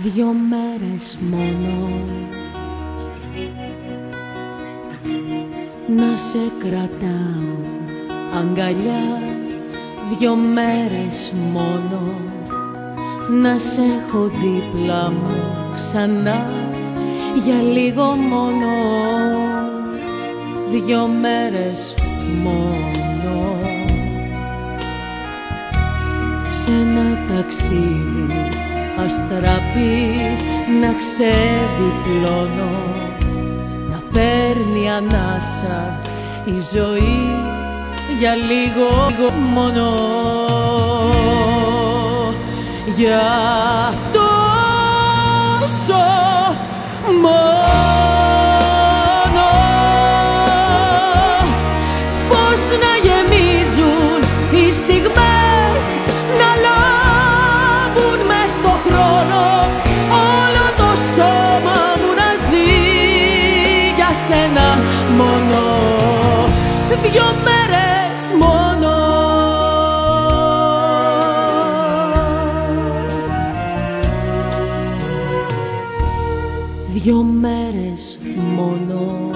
2 μέρες μόνο να σε κρατάω αγκαλιά, 2 μέρες μόνο να σε έχω δίπλα μου ξανά, για λίγο μόνο, 2 μέρες μόνο, σε ένα ταξίδι αστραπή να ξεδιπλώνω, να παίρνει ανάσα η ζωή για λίγο μόνο, για τόσο μόνο, φως να γεμίζουν οι στιγμές, να λάμπουν μες στο χρόνο, όλο το σώμα μου να ζει για σένα μόνο, 2 μέρες μόνο. Δυο μέρες μόνο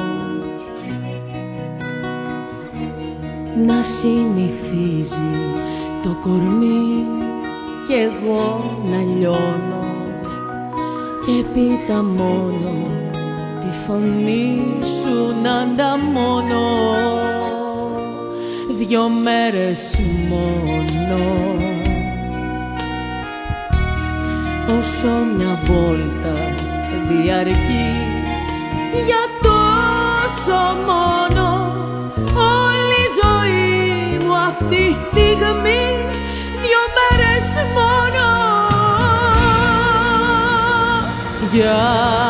να συνηθίζει το κορμί κι εγώ να λιώνω, και πίτα μόνο τη φωνή σου να ανταμώνω, 2 μέρες μόνο, όσο μια βόλτα διαρκεί για τόσο μόνο, όλη η ζωή μου αυτή η στιγμή, 2 μέρες μόνο, για